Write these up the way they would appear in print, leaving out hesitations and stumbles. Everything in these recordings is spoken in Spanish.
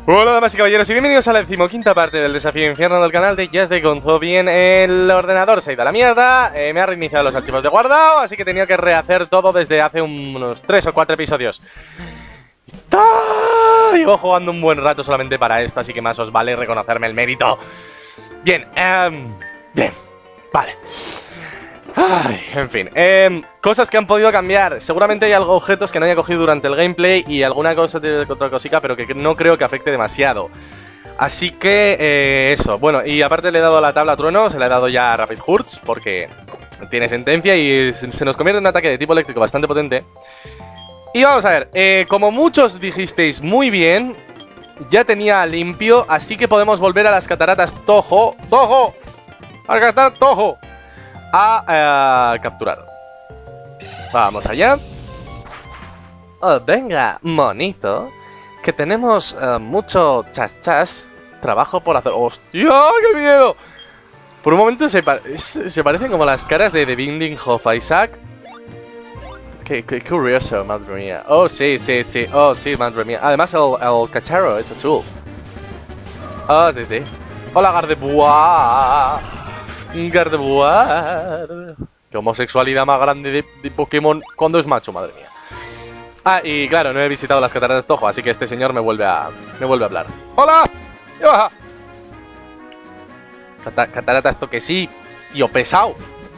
Hola damas y caballeros y bienvenidos a la 15ª parte del desafío infierno del canal de Just de Gonzo. Bien, el ordenador se ha ido a la mierda, me ha reiniciado los archivos de guardado, así que tenía que rehacer todo desde hace unos 3 o 4 episodios. Llevo jugando un buen rato solamente para esto, así que más os vale reconocerme el mérito. Bien, bien, vale. Ay, en fin, cosas que han podido cambiar. Seguramente hay algo, objetos que no haya cogido durante el gameplay y alguna cosa de otra cosica, pero que no creo que afecte demasiado. Así que, eso. Bueno, y aparte le he dado a la tabla trueno, se le he dado ya a Rapid Hurts, porque tiene sentencia y se nos convierte en un ataque de tipo eléctrico bastante potente. Y vamos a ver, como muchos dijisteis muy bien, ya tenía limpio, así que podemos volver a las cataratas Toho. ¡Toho! ¡Al cataratas Toho! A capturar. Vamos allá. Oh, venga, monito, que tenemos mucho chas. Trabajo por hacer. ¡Hostia! ¡Qué miedo! Por un momento se parecen como las caras de The Binding of Isaac. Qué curioso, madre mía. Oh, sí. Oh, sí, madre mía. Además el cacharro es azul. Oh, sí. Hola, Gardevoir. Gardevoir. Qué homosexualidad más grande de Pokémon cuando es macho, madre mía. Ah, y claro, no he visitado las cataratas Toho, así que este señor me vuelve a hablar. ¡Hola! Cataratas Toque sí, tío pesado.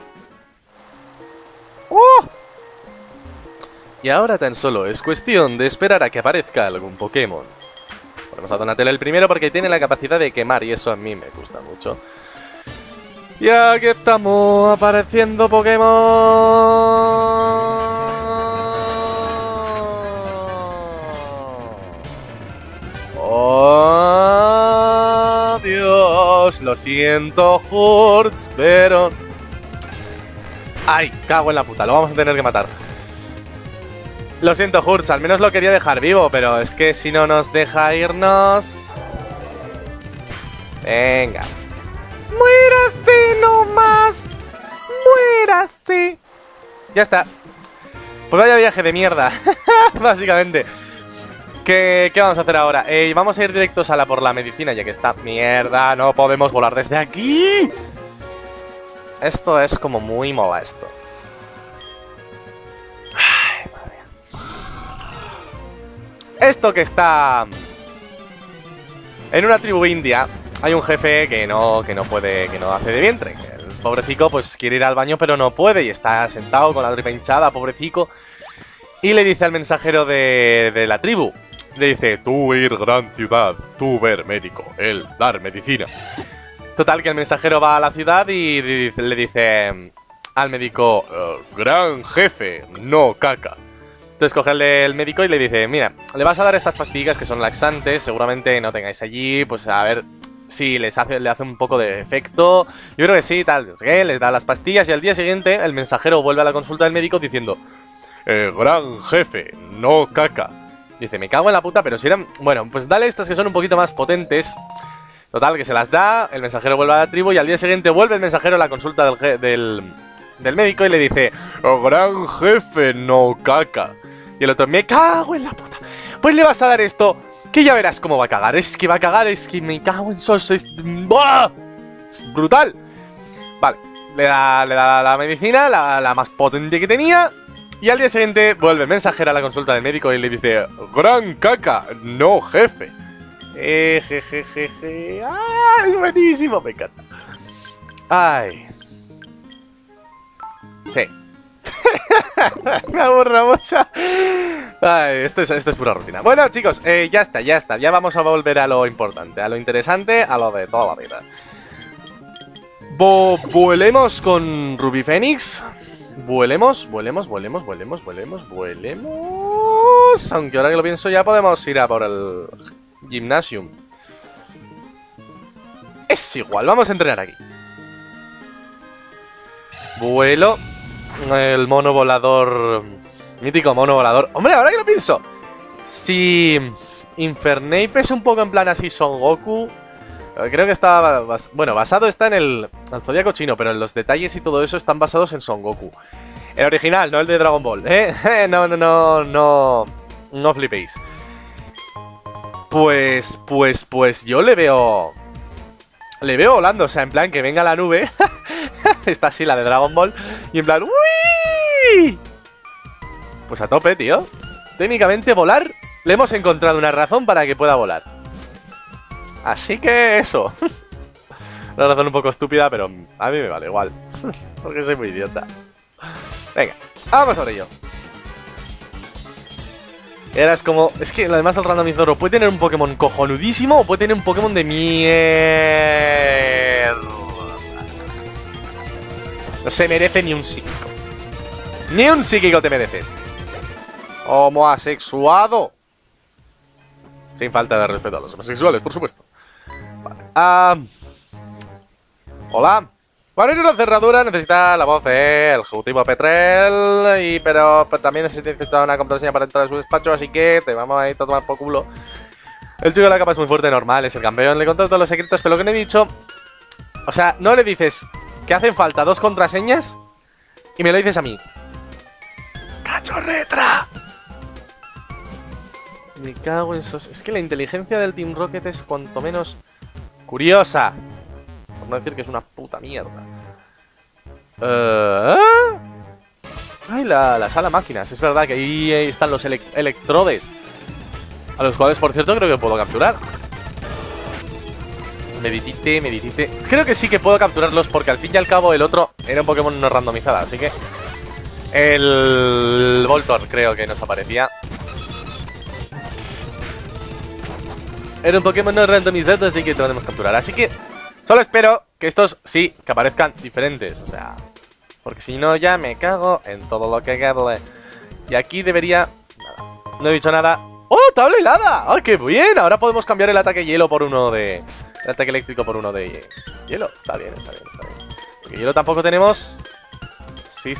Y ahora tan solo es cuestión de esperar a que aparezca algún Pokémon. Ponemos a Donatello el primero porque tiene la capacidad de quemar y eso a mí me gusta mucho. Y aquí estamos apareciendo Pokémon. Oh, Dios, lo siento, Hurts, pero... Ay, cago en la puta, lo vamos a tener que matar. Lo siento, Hurts, al menos lo quería dejar vivo, pero es que si no nos deja irnos... Venga. ¡Muérase nomás! ¡Muérase! Ya está. Pues vaya viaje de mierda. Básicamente. ¿Qué vamos a hacer ahora? Vamos a ir directos a por la medicina, ya que está. ¡Mierda! No podemos volar desde aquí. Esto es como muy molesto. Ay, madre mía. Esto que está... En una tribu india... Hay un jefe que no puede, que no hace de vientre. El pobrecico pues quiere ir al baño pero no puede y está sentado con la tripa hinchada, pobrecico. Y le dice al mensajero de la tribu, le dice, tú ir gran ciudad, tú ver médico, él dar medicina. Total que el mensajero va a la ciudad y le dice al médico, gran jefe, no caca. Entonces coge el médico y le dice, mira, le vas a dar estas pastillas que son laxantes, seguramente no tengáis allí, pues a ver... Sí, le hace un poco de efecto. Yo creo que sí, tal. No sé qué, les da las pastillas y al día siguiente el mensajero vuelve a la consulta del médico diciendo, gran jefe, no caca. Dice, me cago en la puta, pero si eran... Bueno, pues dale estas que son un poquito más potentes. Total, que se las da, el mensajero vuelve a la tribu y al día siguiente vuelve el mensajero a la consulta del médico y le dice, gran jefe, no caca. Y el otro, me cago en la puta. Pues le vas a dar esto... Que ya verás cómo va a cagar. Es que va a cagar, es que me cago en sos. Es brutal. Vale, le da la medicina, la más potente que tenía. Y al día siguiente vuelve el mensajero a la consulta del médico y le dice, gran caca, no jefe. Jejejeje. Ah, es buenísimo, me encanta. Ay. Sí. Me aburro mucho. Ay, esto es pura rutina. Bueno, chicos, ya está. Ya vamos a volver a lo importante, a lo interesante, a lo de toda la vida. Vuelemos con Ruby Fénix. Vuelemos. Aunque ahora que lo pienso ya podemos ir a por el Gymnasium. Es igual, vamos a entrenar aquí. Vuelo. El mono volador... Mítico mono volador. Hombre, ahora que lo pienso. Si Infernape es un poco en plan así Son Goku, creo que está... Bueno, basado está en el Zodíaco chino, pero en los detalles y todo eso están basados en Son Goku. El original, no el de Dragon Ball, ¿eh? No flipéis. Pues yo le veo... Le veo volando, o sea, en plan que venga la nube. Esta sí, la de Dragon Ball. Y en plan... ¡Uy! Pues a tope, tío. Técnicamente volar, le hemos encontrado una razón para que pueda volar. Así que eso. Una razón un poco estúpida, pero a mí me vale igual. Porque soy muy idiota. Venga, vamos sobre ello. Eras como... Es que además el randomizador puede tener un Pokémon cojonudísimo o puede tener un Pokémon de mierda. No se merece ni un psíquico. Ni un psíquico te mereces. Homosexuado. Sin falta de respeto a los homosexuales, por supuesto. Vale. Hola. Para abrir la cerradura necesita la voz del ejecutivo Petrel. Pero también necesita una contraseña para entrar a su despacho. Así que te vamos a ir a tomar por culo. El chico de la capa es muy fuerte, normal, es el campeón. Le conté todos los secretos, pero lo que no he dicho... O sea, no le dices que hacen falta 2 contraseñas y me lo dices a mí. ¡Cachorretra! Me cago en esos... Es que la inteligencia del Team Rocket es cuanto menos curiosa. Por no decir que es una puta mierda. Ay, la sala máquinas. Es verdad que ahí están los electrodes. A los cuales, por cierto, creo que puedo capturar. Meditite. Creo que sí que puedo capturarlos porque al fin y al cabo el otro era un Pokémon no randomizado. Así que... El Voltorb creo que nos aparecía. Era un Pokémon no randomizado, así que podemos capturar. Así que solo espero que estos sí, que aparezcan diferentes. O sea, porque si no ya me cago en todo lo que hable. Y aquí debería... Nada. No he dicho nada. ¡Oh, tabla helada! ¡Ah, qué bien! Ahora podemos cambiar el ataque hielo por uno de... El ataque eléctrico por uno de hielo. Está bien. Porque hielo tampoco tenemos... Sí.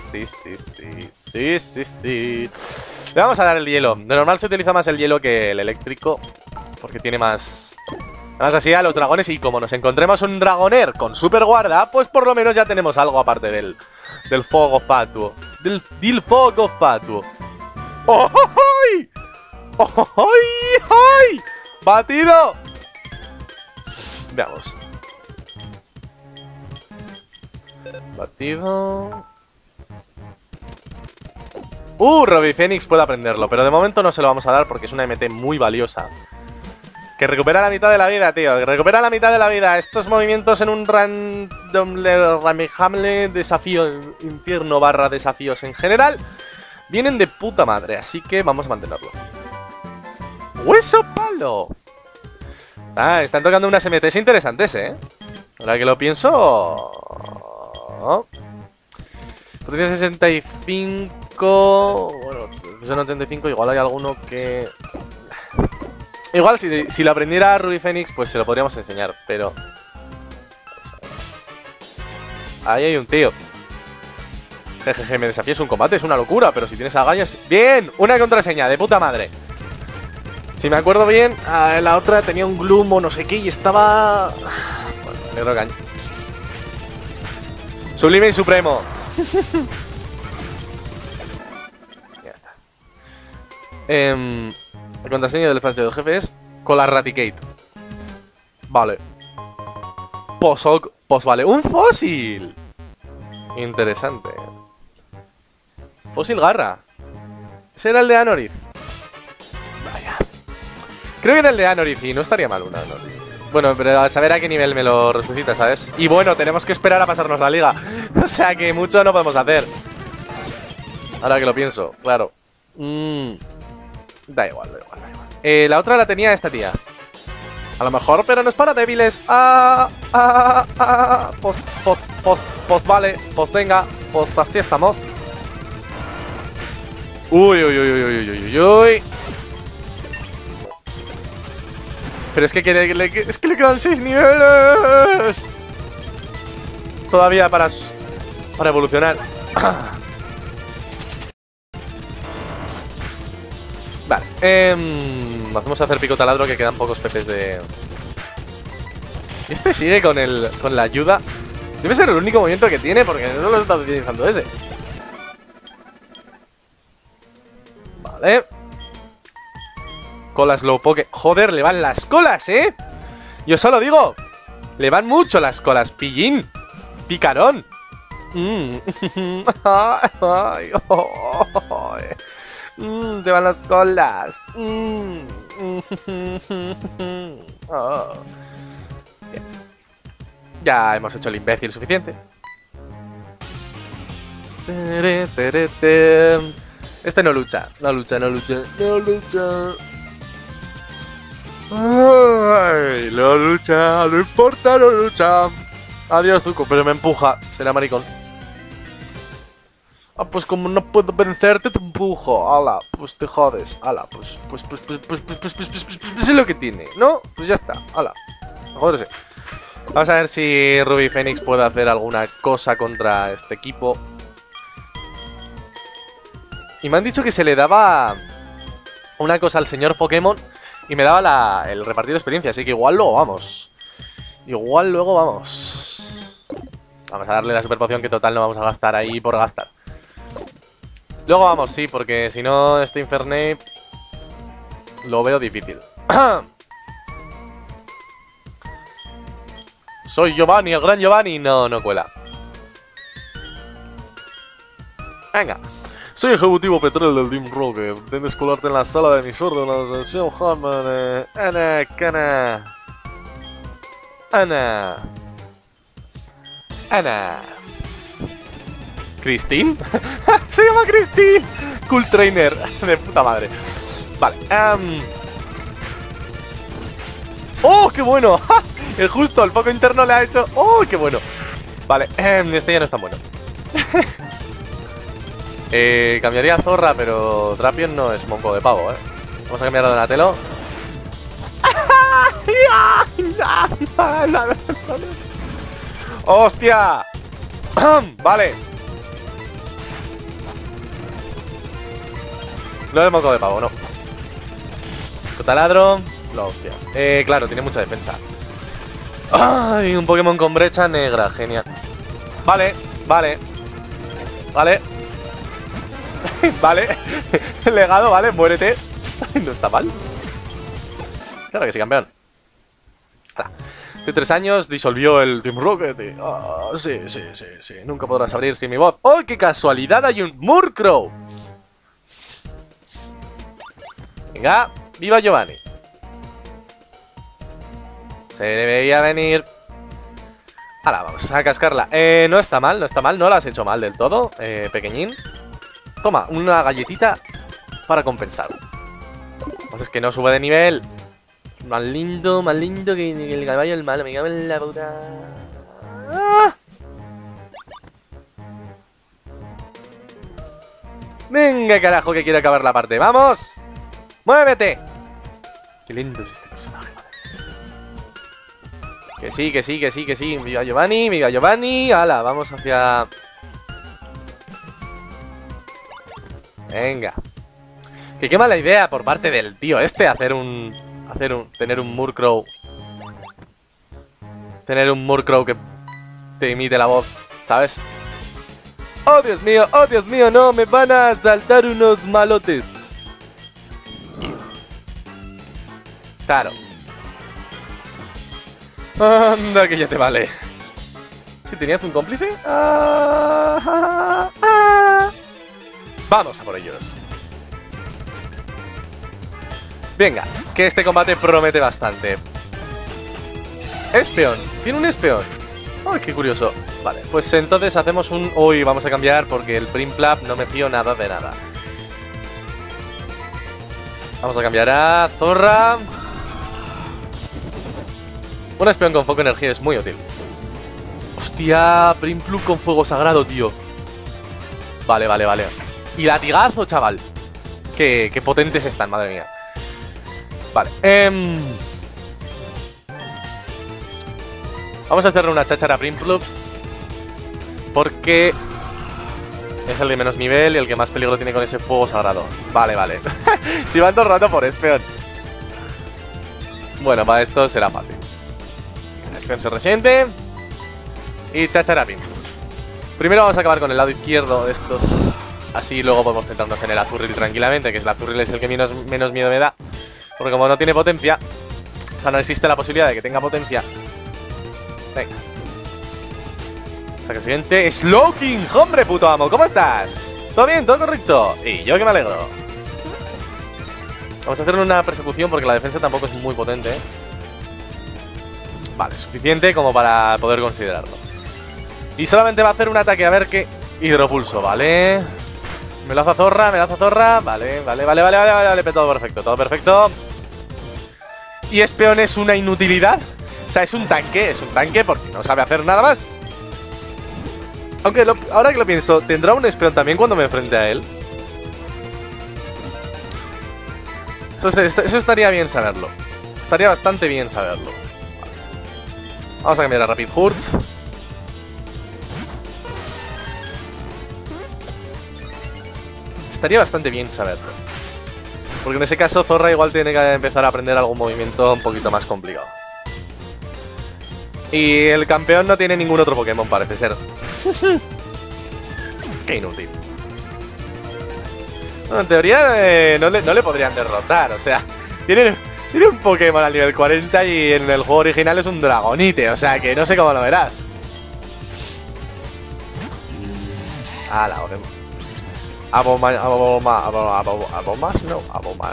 Le vamos a dar el hielo. De normal se utiliza más el hielo que el eléctrico, porque tiene más... Además así a los dragones. Y como nos encontremos un Dragonair con super guarda, pues por lo menos ya tenemos algo aparte del fuego fatuo. Del fuego fatuo. ¡Oh! ¡Ay! ¡Batido! Veamos. Batido. Robbie Phoenix puede aprenderlo, pero de momento no se lo vamos a dar porque es una MT muy valiosa. Que recupera la mitad de la vida, tío. Que recupera la mitad de la vida. Estos movimientos en un randomizable desafío infierno / desafíos en general vienen de puta madre, así que vamos a mantenerlo. ¡Hueso palo! Están tocando unas MTs interesantes, Ahora que lo pienso... Potencia 65... Bueno, son 85, igual hay alguno que... Igual si lo aprendiera Ruby Phoenix, pues se lo podríamos enseñar, pero... Ahí hay un tío. Jejeje, me desafías un combate, es una locura, pero si tienes agallas... ¡Bien! Una contraseña, de puta madre. Si me acuerdo bien, la otra tenía un Gloom o no sé qué y estaba... Bueno, negro caño. Sublime y Supremo. Ya está. La contraseña del despacho del jefe es Colaradicate. Vale. Pues vale. ¡Un fósil! Interesante. Fósil garra. Ese era el de Anorith. Vaya. Creo que era el de Anorith y no estaría mal una Anorith. Bueno, pero a saber a qué nivel me lo resucita, ¿sabes? Y bueno, tenemos que esperar a pasarnos la liga. O sea que mucho no podemos hacer. Ahora que lo pienso, claro. Da igual. La otra la tenía esta tía. A lo mejor, pero no es para débiles. Pues vale. Pues venga. Pues así estamos. Uy. Pero es que le quedan 6 niveles. Todavía para evolucionar. Vale. Vamos a hacer pico taladro, que quedan pocos PPs de... Este sigue con la ayuda. Debe ser el único movimiento que tiene, porque no lo está utilizando ese. Vale. Cola Slowpoke. Joder, le van las colas, ¿eh? Yo solo digo. Le van mucho las colas. Pillín. Picarón. Ay, te van las colas. Oh. Bien. Ya hemos hecho el imbécil suficiente. Este no lucha. No lucha. Ay, no lucha. No importa, no lucha. Adiós, Zuko, pero me empuja. Será maricón. Ah, pues como no puedo vencerte, te empujo. Ala, pues te jodes. Ala, pues es lo que tiene, ¿no? Pues ya está. Ala. Jódese. Vamos a ver si Ruby Phoenix puede hacer alguna cosa contra este equipo. Y me han dicho que se le daba una cosa al señor Pokémon y me daba el repartir de experiencia. Así que igual luego vamos. Vamos a darle la super poción que total no vamos a gastar ahí por gastar. Luego vamos, sí, porque si no este Infernape lo veo difícil. Soy Giovanni, el gran Giovanni. No, no cuela. Venga. Soy ejecutivo Petrel del Team Rocket. Tienes que colarte en la sala de emisor de la sesión Harman. Ana. ¿Christine? Se llama Christine. Cool Trainer. De puta madre. Vale. ¡Oh, qué bueno! El justo, el foco interno le ha hecho... ¡Oh, qué bueno! Vale, este ya no es tan bueno. Cambiaría a Zorra, pero Drapion no es monco de pavo, ¿eh? Vamos a cambiar a Donatello. ¡Hostia! Vale. No es monco de pavo, no. Taladro. La hostia. Claro, tiene mucha defensa. ¡Ay! Un Pokémon con brecha negra, genial. Vale. Vale. Legado, vale, muérete. No está mal. Claro que sí, campeón. Hace 3 años disolvió el Team Rocket y... sí. Nunca podrás abrir sin mi voz. ¡Oh, qué casualidad! Hay un Murkrow. Venga, viva Giovanni. Se debería venir. Ahora vamos a cascarla. No está mal, no la has hecho mal del todo, pequeñín. Toma, una galletita para compensar. Pues es que no sube de nivel. Más lindo que el caballo del malo. Me cago en la puta. ¡Ah! Venga, carajo, que quiero acabar la parte. ¡Vamos! ¡Muévete! Qué lindo es este personaje, madre. Que sí. Viva Giovanni. Hala, vamos hacia... Venga. Que qué mala idea por parte del tío este tener un Murkrow. Tener un Murkrow que te imite la voz, ¿sabes? ¡Oh, Dios mío! No, me van a saltar unos malotes. Claro. Anda, que ya te vale. ¿Que tenías un cómplice? Vamos a por ellos. Venga, que este combate promete bastante. Espeon, tiene un Espeon. Ay, qué curioso. Vale, pues entonces hacemos un... Uy, vamos a cambiar porque el Primplap no me fío nada de nada. Vamos a cambiar a Zorra. Un Espeon con foco energía es muy útil. Hostia, Primplup con fuego sagrado, tío. Vale. Y latigazo, chaval. Qué potentes están, madre mía. Vale, vamos a hacerle una cháchara a Primplup porque es el de menos nivel y el que más peligro tiene con ese fuego sagrado. Vale. Si van todo el rato por Espeon. Bueno, para esto será fácil. Espeon se resiente y cháchara a Primplup. Primero vamos a acabar con el lado izquierdo de estos. Así luego podemos centrarnos en el Azurril tranquilamente, que el Azurril es el que menos miedo me da. Porque como no tiene potencia, o sea, no existe la posibilidad de que tenga potencia. Venga. O sea, que siguiente, Slowking, hombre puto amo, ¿cómo estás? ¿Todo bien? ¿Todo correcto? Y yo que me alegro. Vamos a hacer una persecución porque la defensa tampoco es muy potente, ¿eh? Vale, suficiente como para poder considerarlo. Y solamente va a hacer un ataque, a ver qué... Hidropulso, ¿vale? Me lanza zorra, vale, todo perfecto. Y Espeon es una inutilidad. O sea, es un tanque porque no sabe hacer nada más. Aunque ahora que lo pienso, ¿tendrá un Espeon también cuando me enfrente a él? Eso estaría bien saberlo. Estaría bastante bien saberlo. Vamos a cambiar a Rapid Hurts. Estaría bastante bien saberlo. Porque en ese caso Zorra igual tiene que empezar a aprender algún movimiento un poquito más complicado. Y el campeón no tiene ningún otro Pokémon, parece ser. Qué inútil. Bueno, en teoría no le podrían derrotar, o sea, tiene un Pokémon al nivel 40 y en el juego original es un Dragonite, o sea que no sé cómo lo verás. La Abomas no.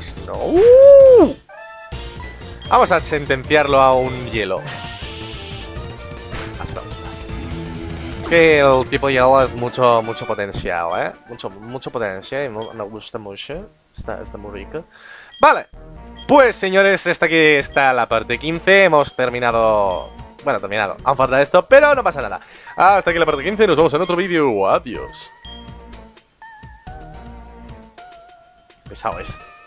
Vamos a sentenciarlo a un hielo. Así me gusta. Es que el tipo hielo es mucho potencial, ¿eh? Mucho potencial y me gusta mucho. Está muy rico. Vale. Pues señores, hasta aquí está la parte 15. Hemos terminado... Bueno, aún falta esto, pero no pasa nada. Hasta aquí la parte 15. Nos vemos en otro vídeo. Adiós. Pesado es.